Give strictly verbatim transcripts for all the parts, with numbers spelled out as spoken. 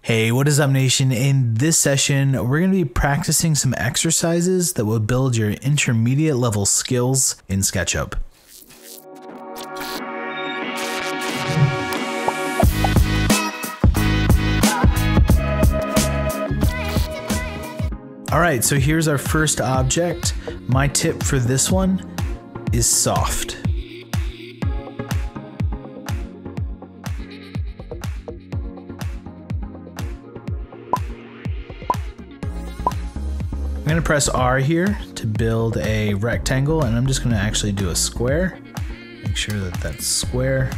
Hey, what is up, nation? In this session, we're going to be practicing some exercises that will build your intermediate level skills in Sketchup. All right, so here's our first object. My tip for this one is soft. I'm going to press R here to build a rectangle, and I'm just going to actually do a square. Make sure that that's square.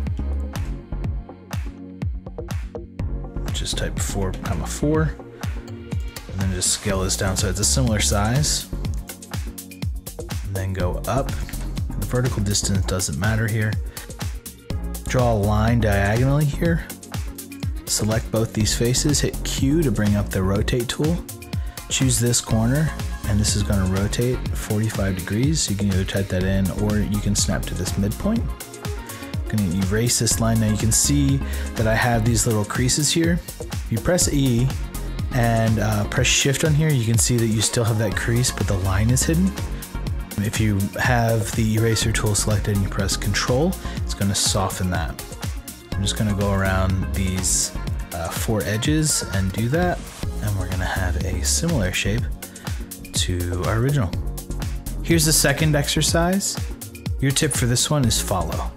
Just type four comma four, and then just scale this down so it's a similar size. And then go up. The vertical distance doesn't matter here. Draw a line diagonally here. Select both these faces, hit Q to bring up the rotate tool. Choose this corner, and this is going to rotate forty-five degrees. You can either type that in or you can snap to this midpoint. I'm going to erase this line. Now you can see that I have these little creases here. If you press E and uh, press Shift on here, you can see that you still have that crease, but the line is hidden. If you have the eraser tool selected and you press Control, it's going to soften that. I'm just going to go around these uh, four edges and do that. And we're gonna have a similar shape to our original. Here's the second exercise. Your tip for this one is follow.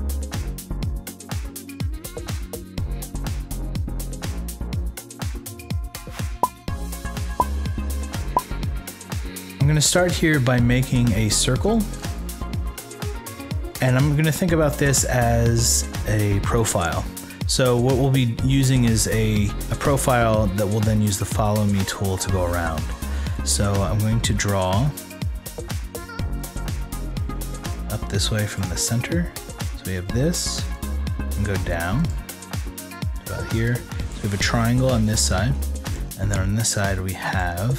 I'm gonna start here by making a circle. And I'm gonna think about this as a profile. So what we'll be using is a, a profile that will then use the follow me tool to go around. So I'm going to draw up this way from the center. So we have this, and go down to about here. So we have a triangle on this side, and then on this side we have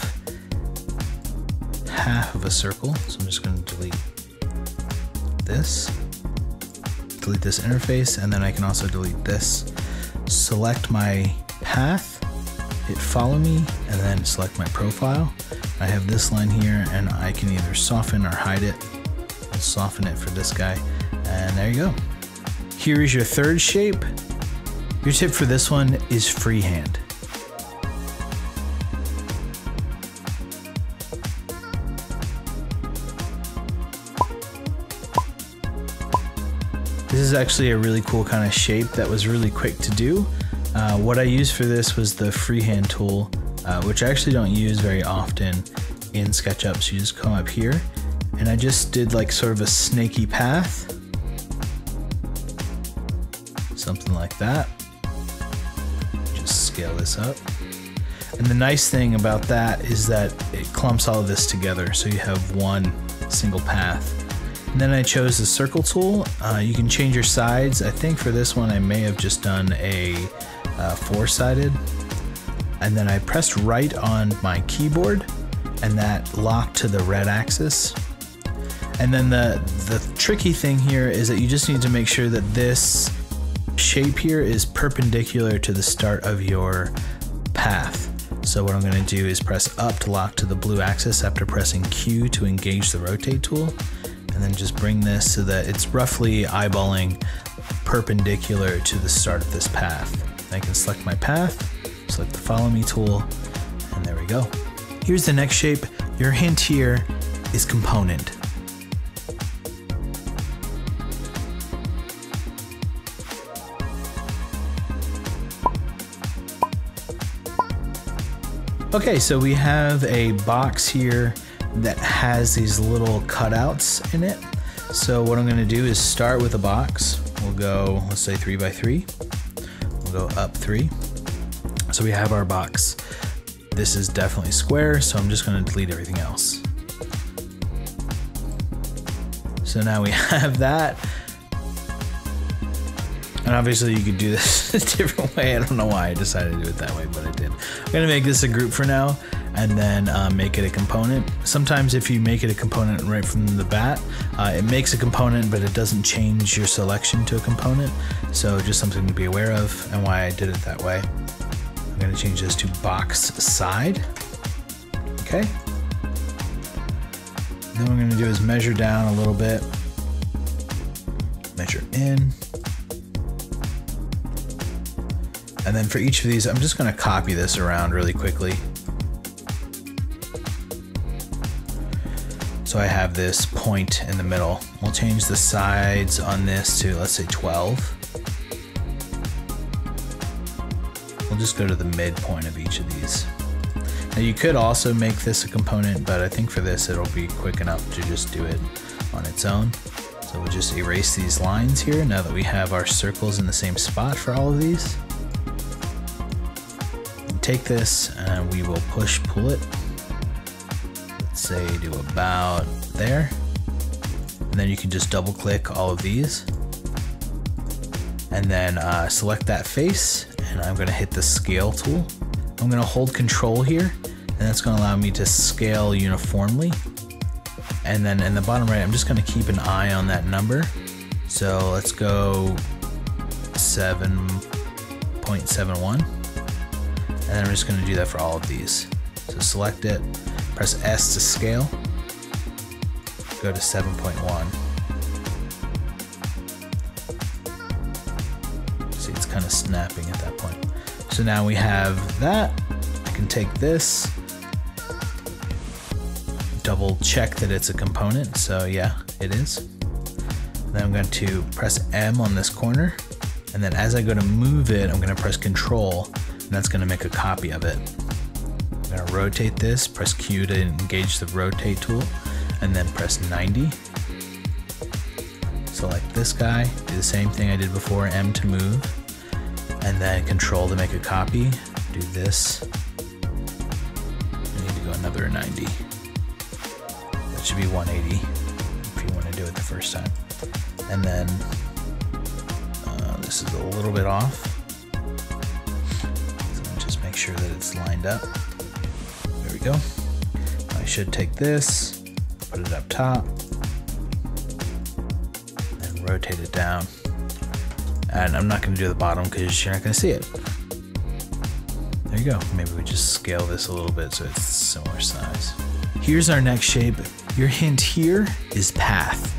half of a circle. So I'm just going to delete this. Delete this interface, and then I can also delete this. Select my path, hit follow me, and then select my profile. I have this line here, and I can either soften or hide it. I'll soften it for this guy, and there you go. Here is your third shape. Your tip for this one is freehand. This is actually a really cool kind of shape that was really quick to do. Uh, what I used for this was the freehand tool, uh, which I actually don't use very often in SketchUp. So you just come up here, and I just did like sort of a snaky path. Something like that. Just scale this up. And the nice thing about that is that it clumps all of this together, so you have one single path. And then I chose the circle tool. Uh, you can change your sides. I think for this one I may have just done a uh, four-sided. And then I pressed right on my keyboard, and that locked to the red axis. And then the, the tricky thing here is that you just need to make sure that this shape here is perpendicular to the start of your path. So what I'm going to do is press up to lock to the blue axis after pressing Q to engage the rotate tool. And then just bring this so that it's roughly eyeballing perpendicular to the start of this path. I can select my path, select the follow me tool, and there we go. Here's the next shape. Your hint here is component. Okay, so we have a box here that has these little cutouts in it. So what I'm going to do is start with a box. We'll go, let's say three by three. We'll go up three. So we have our box. This is definitely square, so I'm just going to delete everything else. So now we have that. And obviously you could do this a different way. I don't know why I decided to do it that way, but I did. I'm gonna make this a group for now, and then uh, make it a component. Sometimes if you make it a component right from the bat, uh, it makes a component, but it doesn't change your selection to a component. So just something to be aware of, and why I did it that way. I'm gonna change this to box side. Okay. And then what we're gonna do is measure down a little bit. Measure in. And then for each of these, I'm just gonna copy this around really quickly. So I have this point in the middle. We'll change the sides on this to, let's say, twelve. We'll just go to the midpoint of each of these. Now you could also make this a component, but I think for this it'll be quick enough to just do it on its own. So we'll just erase these lines here now that we have our circles in the same spot for all of these. And take this and we will push pull it. Say do about there, and then you can just double click all of these and then uh, select that face, and I'm going to hit the scale tool. I'm going to hold control here, and that's going to allow me to scale uniformly. And then in the bottom right, I'm just going to keep an eye on that number. So let's go seven point seven one, and then I'm just going to do that for all of these. So select it, press S to scale, go to seven point one. See, it's kind of snapping at that point. So now we have that. I can take this, double check that it's a component. So yeah, it is. Then I'm going to press M on this corner, and then as I go to move it, I'm going to press Control, and that's going to make a copy of it. I'm going to rotate this, press Q to engage the rotate tool, and then press ninety. Select this guy, do the same thing I did before, M to move, and then Control to make a copy. Do this. I need to go another ninety. That should be one eighty if you want to do it the first time. And then uh, this is a little bit off. So just make sure that it's lined up. There we go. I should take this, put it up top, and rotate it down. And I'm not going to do the bottom because you're not going to see it. There you go. Maybe we just scale this a little bit so it's similar size. Here's our next shape. Your hint here is path.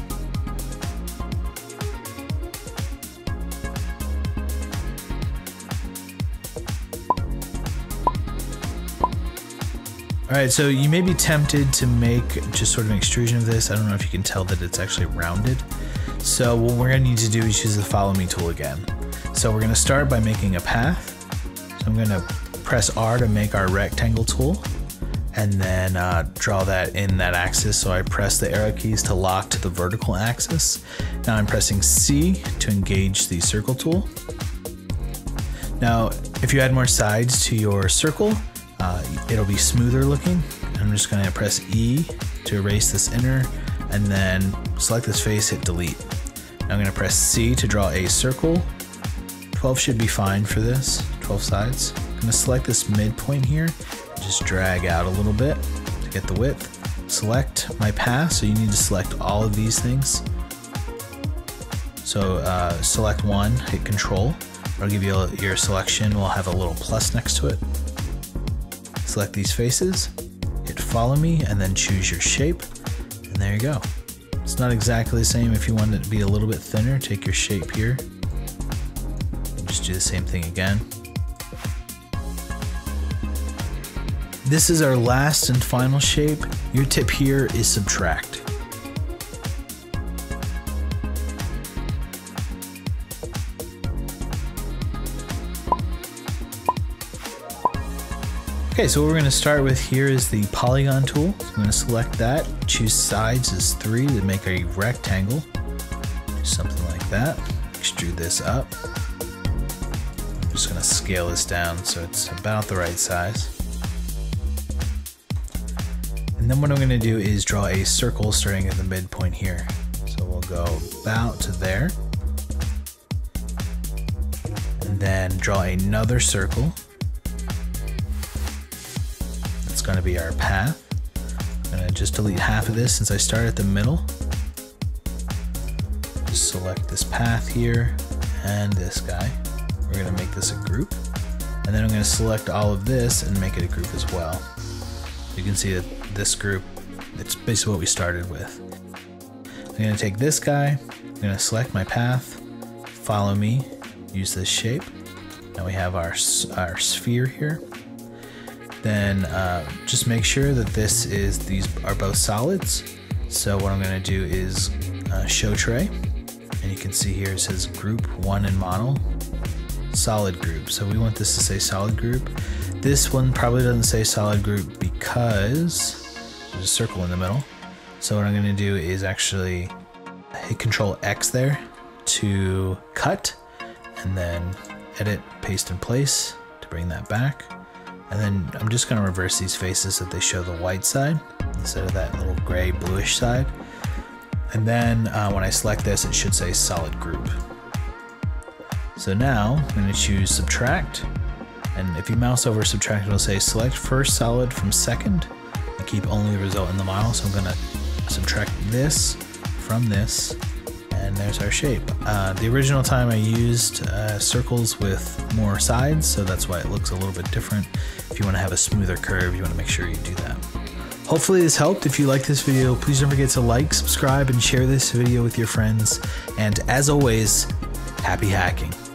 All right, so you may be tempted to make just sort of an extrusion of this. I don't know if you can tell that it's actually rounded. So what we're gonna need to do is use the follow me tool again. So we're gonna start by making a path. So I'm gonna press R to make our rectangle tool, and then uh, draw that in that axis. So I press the arrow keys to lock to the vertical axis. Now I'm pressing C to engage the circle tool. Now, if you add more sides to your circle, Uh, it'll be smoother looking. I'm just going to press E to erase this inner, and then select this face, hit delete. Now I'm going to press C to draw a circle. twelve should be fine for this, twelve sides. I'm going to select this midpoint here, and just drag out a little bit to get the width. Select my path, so you need to select all of these things. So uh, select one, hit Control. It'll give you a, your selection. We'll have a little plus next to it. Select these faces, hit follow me, and then choose your shape, and there you go. It's not exactly the same. If you want it to be a little bit thinner, take your shape here, and just do the same thing again. This is our last and final shape. Your tip here is subtract. Okay, so what we're going to start with here is the polygon tool. So I'm going to select that, choose sides as three to make a rectangle. Do something like that. Extrude this up. I'm just going to scale this down so it's about the right size. And then what I'm going to do is draw a circle starting at the midpoint here. So we'll go about to there. And then draw another circle. Going to be our path. I'm going to just delete half of this since I start at the middle. Just select this path here and this guy. We're going to make this a group, And then I'm going to select all of this and make it a group as well. You can see that this group, it's basically what we started with. I'm going to take this guy, I'm going to select my path, follow me, use this shape. Now we have our, our sphere here. Then uh, just make sure that this is, these are both solids. So what I'm going to do is uh, show tray. And you can see here it says group one in model, solid group. So we want this to say solid group. This one probably doesn't say solid group because there's a circle in the middle. So what I'm going to do is actually hit Control X there to cut, and then edit, paste in place to bring that back. And then I'm just going to reverse these faces so that they show the white side instead of that little gray bluish side. And then uh, when I select this, it should say solid group. So now I'm going to choose subtract. And if you mouse over subtract, it'll say select first solid from second and keep only the result in the model. So I'm going to subtract this from this, and there's our shape. Uh, the original time I used uh, circles with more sides, so that's why it looks a little bit different. If you want to have a smoother curve, you want to make sure you do that. Hopefully this helped. If you like this video, please don't forget to like, subscribe, and share this video with your friends. And as always, happy hacking.